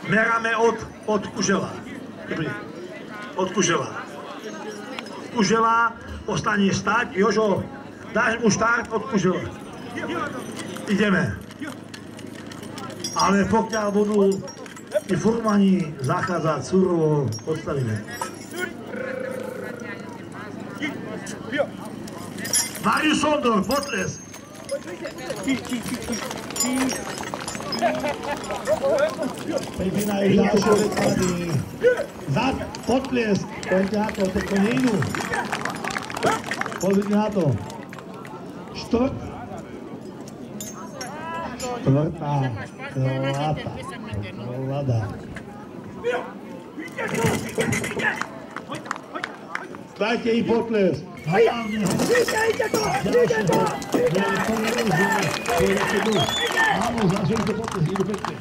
Meráme od Kužela. Dobrý. Od Kužela. Kužela, ostane stať. Jožo, dáš mu štart od Kužela. Ideme. Ale pokiaľ budú tí furmani zachádzať surovo, odstavíme. Marius Sondor, potles. Pripínaj ďalšie odklady. Zad, potles. Poďte na to, to nie idú. Pozrite na to. Štvrtá krolada. Dajte im potles. Vyťajte to! Áno, zažujte potles, idú pekne.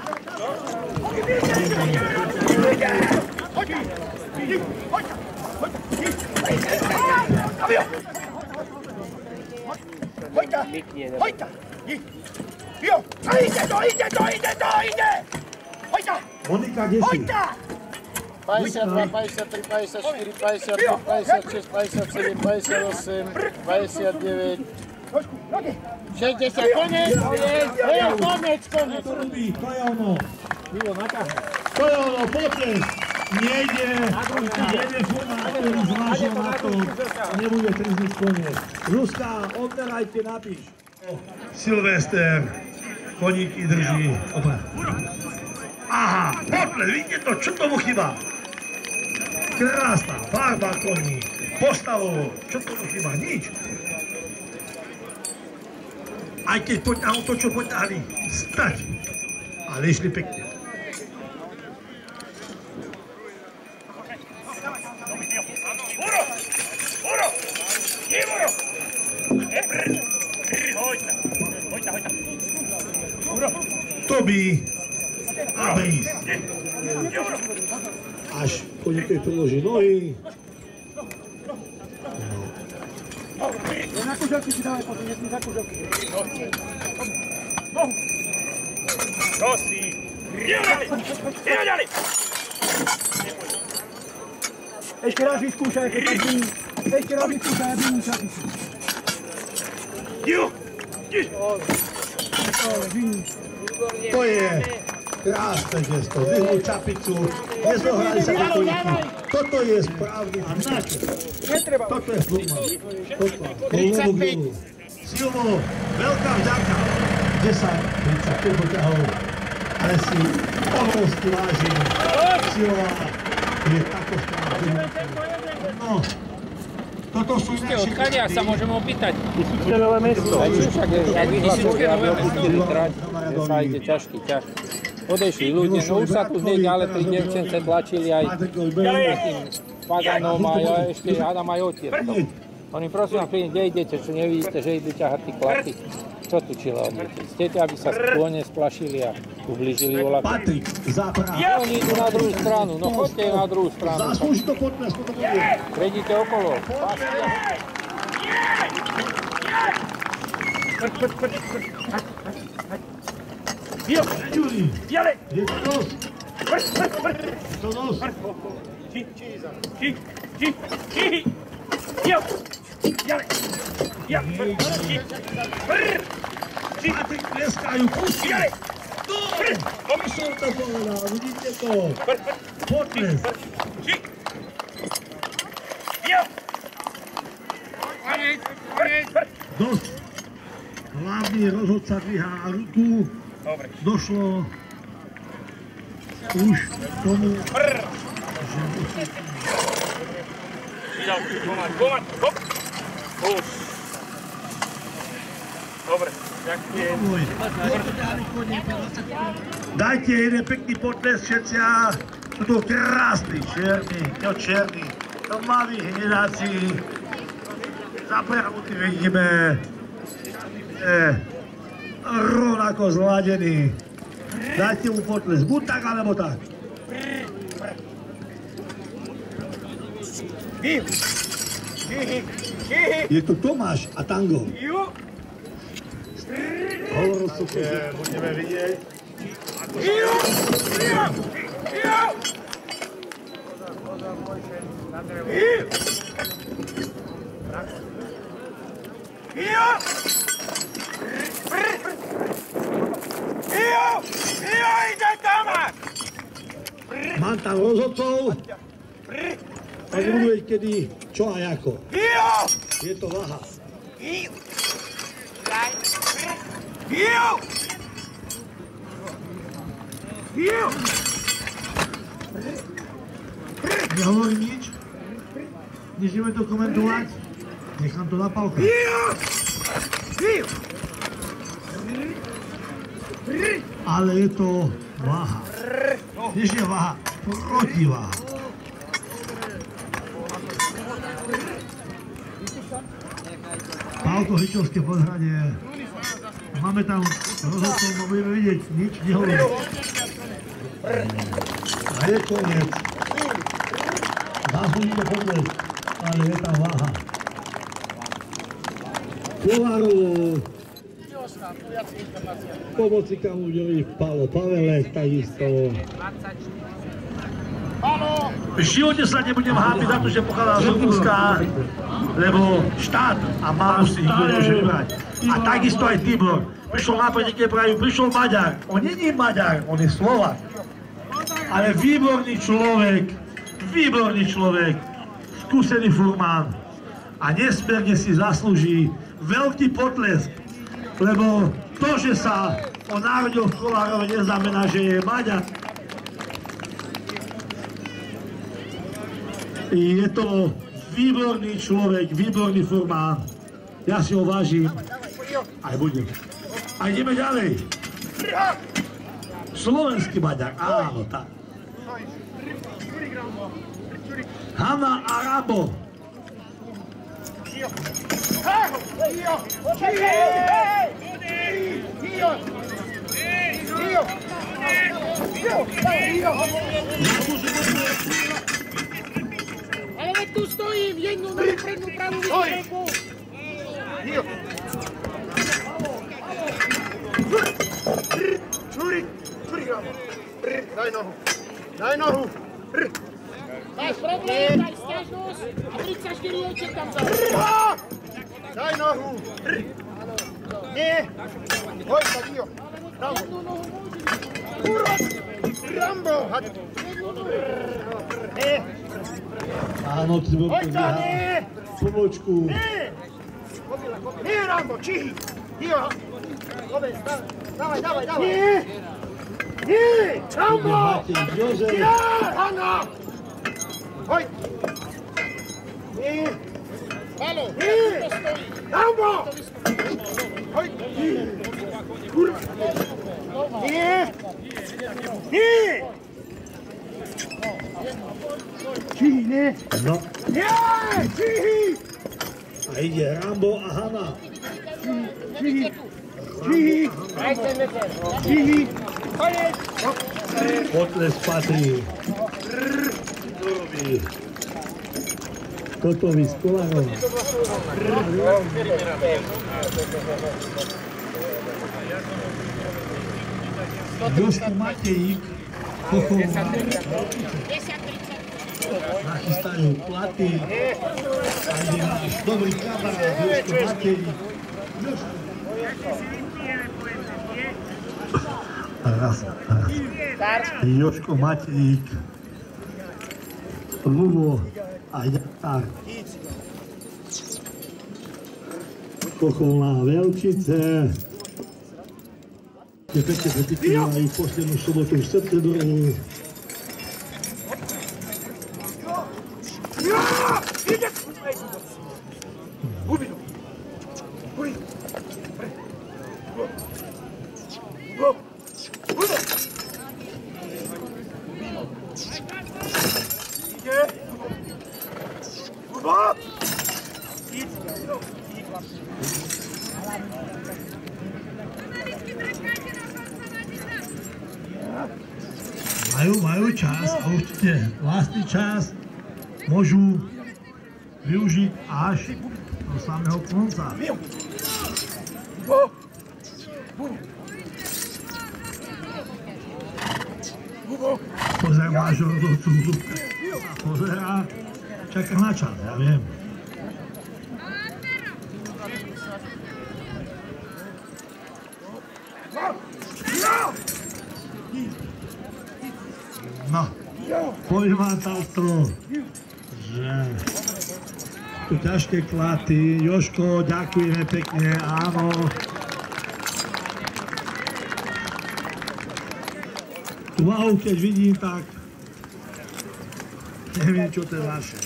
Hojta! Ide! Monika, kde si? 52, 53, 54, 55, 56, 57, 58, 29, 60, konec! To robí, to je ono. To je ono, potles. Nejde furman, ktorý zvážil na to. Nebude trizniť koniec. Zuzka, odmerajte, napíš. Silvester, koníky drží. Aha, potles, vidíte to, čo tomu chýba? Krásna farba koní, postavovo, čo tomu chýba? Nič. Aj keď poťahol to, čo poťahli, stať. Ale išli pekne. Tobi a Bejs. Až koníkej priloží nohy. Na kuželky si dávaj potom, nesmí za kuželky. Prosím. Ďalej! Ešte raz vyskúšaj, keď tak vyní. Ešte raz vyskúšaj, aby vyní čapicu. To je krásne gesto. Vyhnú čapicu, nezohrali sa do koníky. Toto je správny furman. Toto je furman. Silvo, veľká vďaka. 10-35 poťahov. Ale si obrovský vážim. Silva je tako správny. No, toto sú naši... Odkadia sa môžeme opýtať. Tisícke nové mesto. Jak Tisícke nové mesto. Sa ide ťažký. Odešli ľudia, no už sa tu hneď ďalej pri devčence tlačili aj takým paganom a ešte hádam aj otierkom. Oni prosím vám, kde idete, čo nevidíte, že idú ťahať tí klaty. Čo tu čile odjete? Chcete, aby sa kône splašili a ublížili voľaku? Patrik, záprava. Oni idú na druhú stranu, no choďte na druhú stranu. Zaslúži to potles, toto bude. Prejdite okolo. Juri, je to nos. To nos. Patrik, pleskajú, pustí. Aby som to povedal, vidíte to. Potles. Dosť. Hlavný rozhodca dvíhá ruku. Došlo už k tomu, že musí... Hop. Dobre, ďakujem. Dajte jeden pekný potles všetci a sú to krásni, černí, to mladí generácii. Zapravo vidíme, rovnako zladený. Dajte mu potles, buď tak, alebo tak. Je tu Tomáš a tango. Hovoril som, že budeme vidieť. Mám tam rozhodcov, tak budú vedieť kedy, čo a ako. Je to váha. Nehovorím nič? Než ideme to komentovať? Nechám to na palka. Ale je to váha. Než je váha, protiváha. Pálko Hyčovské podhradie. Máme tam rozhodcov, no budeme vidieť, nič nehovorí. A je koniec. Dá sa mi to podľať, ale je tam váha. Kovárovo. Pomocníka mu udelí Pálo Pavelek, takisto. V živote sa nebudem hápiť za to, že pochádza z Rumunska, lebo štát a málo si nikto nemôže vybrať. A takisto aj Tibor. Prišiel nápadne, keď prajú, prišiel Maďar. On nie je Maďar, on je Slovák. Ale výborný človek, skúsený furmán. A nesmierne si zaslúži veľký potlesk, lebo to, že sa on narodil v Kolárove, neznamená, že je Maďar. Je to výborný človek, výborný furmán. Ja si ho vážim. Aj budem. A ideme ďalej. Slovenský Maďar, áno, tak. Hanna a Rambo. Ale tu stojím, jednu nohu prednú pravú vystrelku. Čuri, daj nohu. Máš problém, daj stiažnosť a 34 oček tam za. Daj nohu. Nie. Hoj, tak jo. Jednu nohu môže byť. Kurva, Rambo. Nie. Áno, ty bol podľa pomočku. Nie, Rambo, čihy. Jo. Dávaj. Nie, Rambo. Ja, Hanna. Hoj! Nie! Halo! Nie! Rambo! Hoj! Kurwa! Nie! Nie! Čihy, nie! No. Nie! Čihy! A ide Rambo a Hanna. Čihy! Konec! Potles patrí. Kotovi s Kolárom. Jožko Matejík, Kochov nachystajú platy. A ide náš dobrý kamarát Jožko Matejík. Raz. Jožko Matejík. Lubo a Jatar. Kocholná Velčice. Je pekne pretikujú poslednú sobotu v septembru. Majú čas a určite vlastný čas môžu využiť až do samého konca. Pozerám máš rozhodcu Zubka. Pozerá, čaká na čas, ja viem. No, Poviem vám takto, že tu ťažké klaty. Jožko, ďakujeme pekne, áno. Tu váhu, keď vidím, tak neviem, čo to je vaše.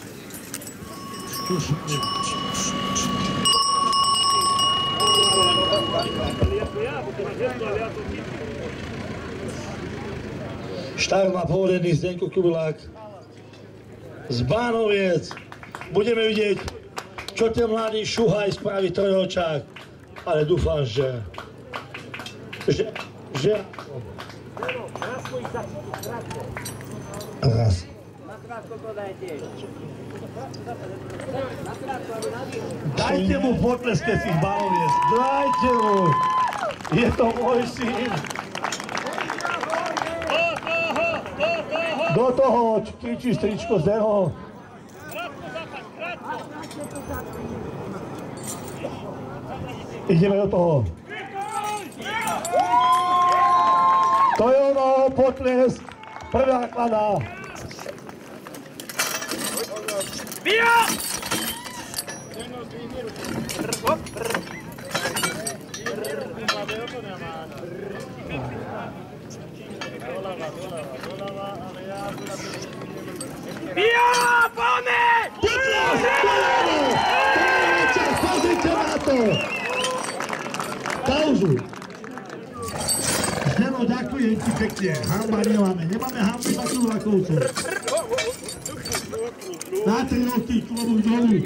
Štár má povedený Zdenko Kubelák z Bánoviec. Budeme vidieť, čo ten mladý Šuhaj spraví trojočák, ale dúfam, že raz. Dajte mu potleske z tých Bánoviec, dajte mu, je to môj syn. Do toho kričí stričko z neho. Ideme do toho. To je ono, potlesk, prvá klada. Bio! Bio, pome! Pozrite na to! Pauzu. Zdeno, ďakujem ti pekne. Hanba nemáme. Nemáme hanby za Kublakovcov. Na 3 roky klobúk dolu.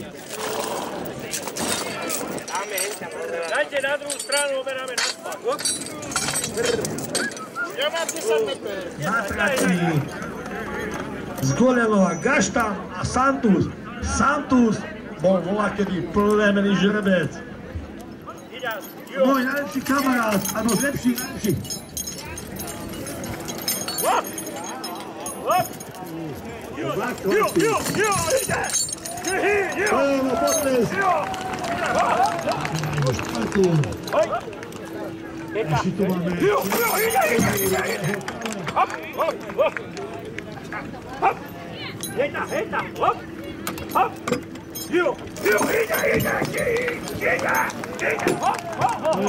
Dajte na druhú stranu, oberáme na spad. Ja mám 10 meter. Zatratení z Golenova Gaštan a Santus. Santus bol voľakedy plemený žrebec. Môj najlepší kamarát, áno, lepší. Hop! Hop! Jo, ide! Jo! Áno, potles. Ešte tu máme. Jo, ide! Hop, hop, hop! Hop! Jedna, hop! Hop! Jo, ide! Hop, hop, hop!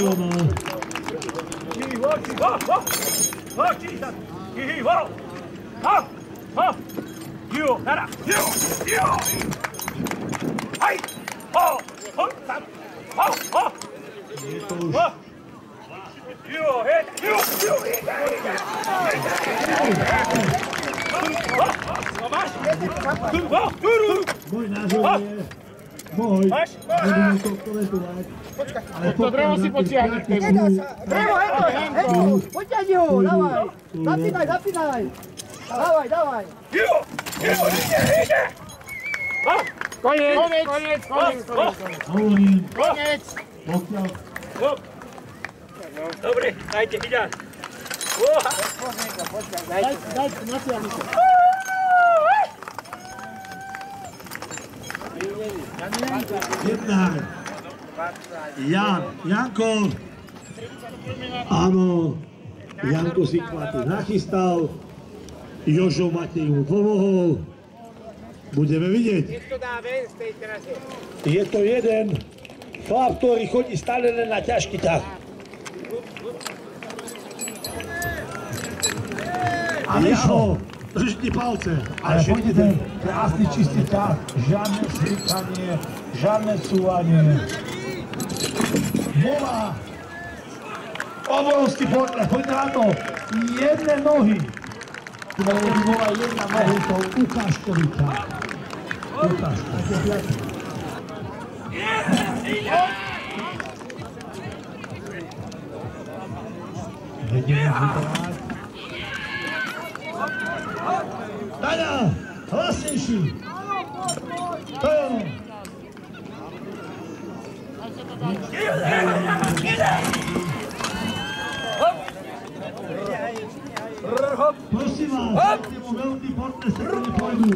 Hop, Jesus! Hop! Hop! Jo, nara! Jo! Hej! Hop! Hop! Hop! Hop! Hop! Jo, ide! Môj názor je... Môj. Nebudem to komentovať. To drevo si potiahni. Drevo, Henko! Potiahni ho, dávaj! Zapínaj! Dávaj! Jo, ide! Koniec! Hovorím, Koniec! pokiaľ... Dobre, dajte, ide! Dajte, natiahni sa. Jednak. Janko. Áno, Janko si klaty nachystal. Jožo Matej mu pomohol. Budeme vidieť. Je to jeden chlap, ktorý chodí stále len na ťažký ťah. A Mišo, drž ti palce. Ale pôjdete krásny čistý ťah, žiadne slikanie, žiadne cúvanie. Volá. Obrovský potles, poďte na to. Jedné nohy. Tu bola jedna noha, je to ukážkový ťah. Ukážkový. Vedeme vybrať. Daňa, hlasnejší. To je ono. Prosím vás, dajte mu veľký potles, keď nepôjdu.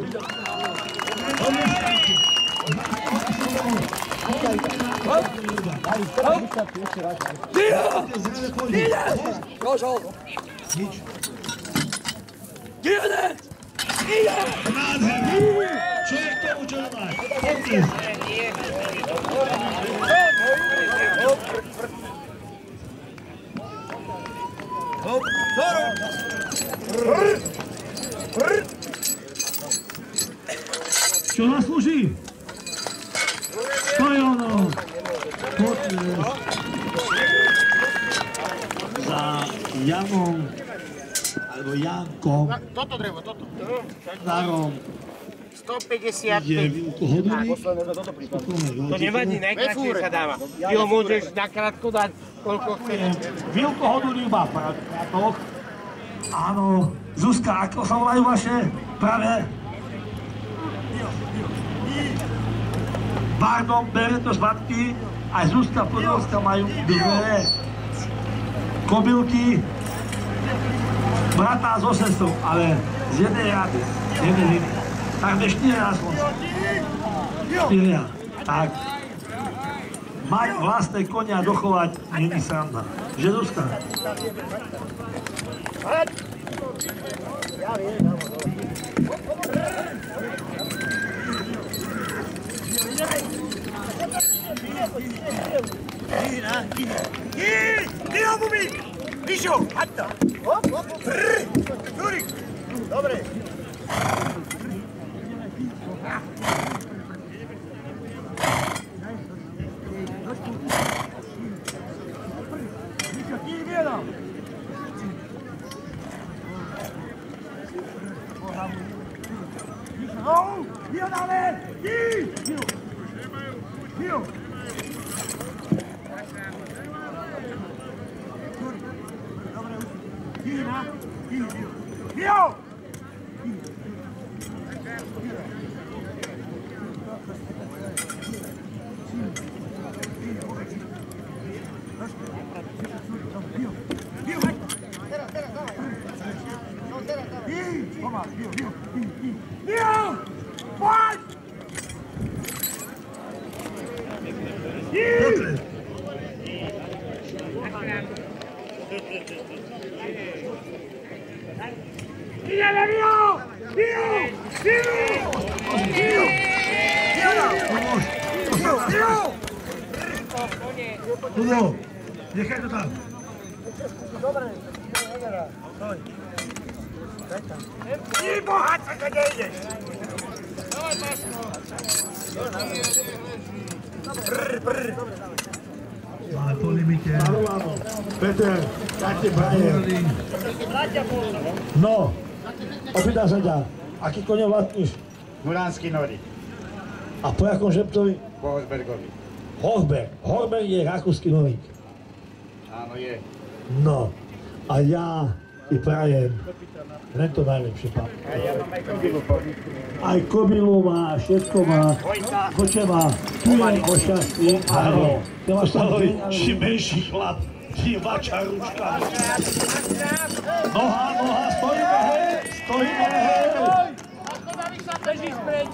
Nádherný! Čo je k tomu, čo máš? Čo zaslúži? To je ono. Za Janom, alebo Jankom, Toto drevo, toto. Darom, 155. je výukohodný. To nevadí, najkratšie sa dáva. Ty ho môžeš nakrátko dať, koľko chceš. Výukohodný má praviatok. Áno. Zuzka, ako sa volajú vaše pravé? Pardon, bere to z matky. Aj Zuzka, Podolska majú dve kobylky. Bratá so sestrou, ale z jednej rady, z jednej žiny. Takže 4 aspoň. 4. Tak. Mať vlastné konia dochovať není sranda. Že Zuzka? Dobre. Tudo, nechaj to tam. Máme po limite. Peter, tak ti prajem. No, opýtam sa ťa, aký koňo vlastníš? Muránsky Nori. A po jakom žeptovi? Po Osbergovi. Horberg. Horberg je rakúsky novík. Áno, je. No, a ja ti prajem len to najlepšie, pán. A ja mám aj kobilu po nich. Aj kobilu má, všetko má. Koče má, tu je o šťastí. Áno. Ty máš tam čím menší chlap, tým vača ručka. Noha, stojíme, hej, stojíme, hej. Bežíš preč.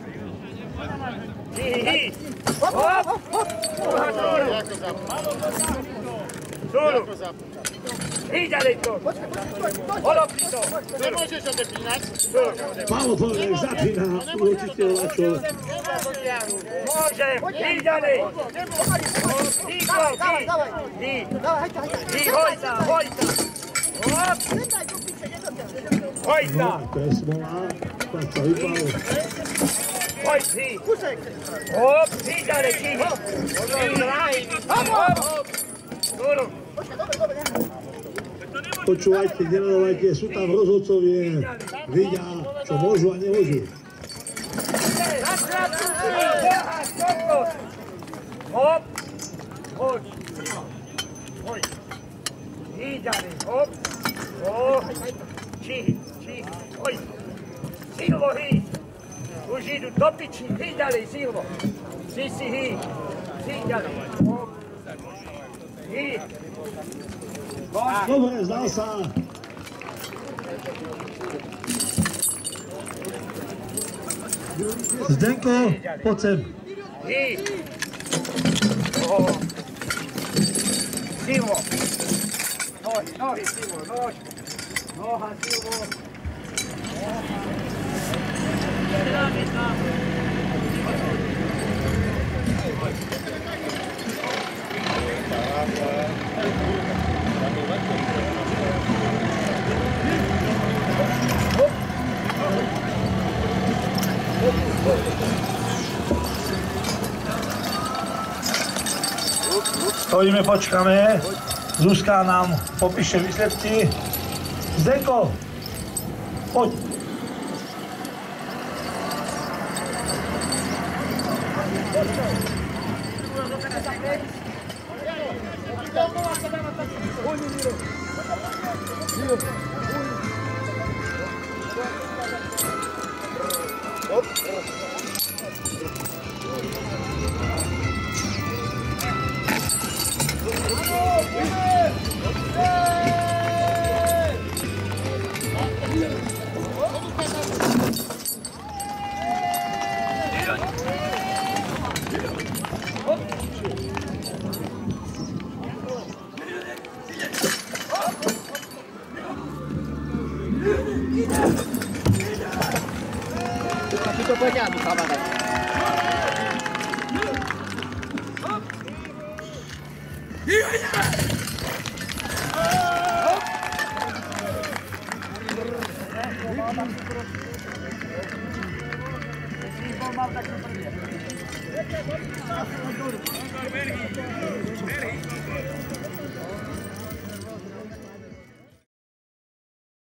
Solo. Hý ďalej to. Holopni to. Nemôžeš odepínať? Pálo, povedaj, zapína, určite lačo. Môže. Hý ďalej. Hý to, hý. Hý, hoj sa. Hoj sa. To je smola, tak sa vypalo. Hoj, hý. Hop, hý ďalej, hý. Hop. Solo. Počúvajte, nenadávajte, sú tam rozhodcovie, vidia, čo môžu a nemôžu. Hop, hoď, hoj, hý ďalej, hop, či, hoj, Silvo, hý, už idú do piči, hý ďalej, Silvo, si, hý ďalej, hop, hý. Dobre, zdal sa. Zdenko, poď sem. Hý. Silvo. Nohy, Silvo, noha, Silvo. Stojíme, počkáme. Zuzka nám popíše výsledky. Zdejko, poď.